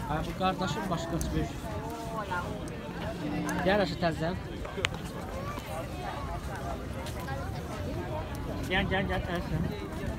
Ay, bu qardaşım başqa çıxır. Gəl aşı təzən. Gəl təzən.